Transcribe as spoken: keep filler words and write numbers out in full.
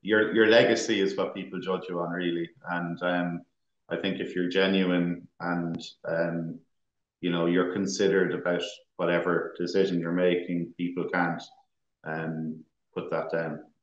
your your legacy is what people judge you on, really. And um, I think if you're genuine and um, you know, you're considered about whatever decision you're making, people can't um put that down.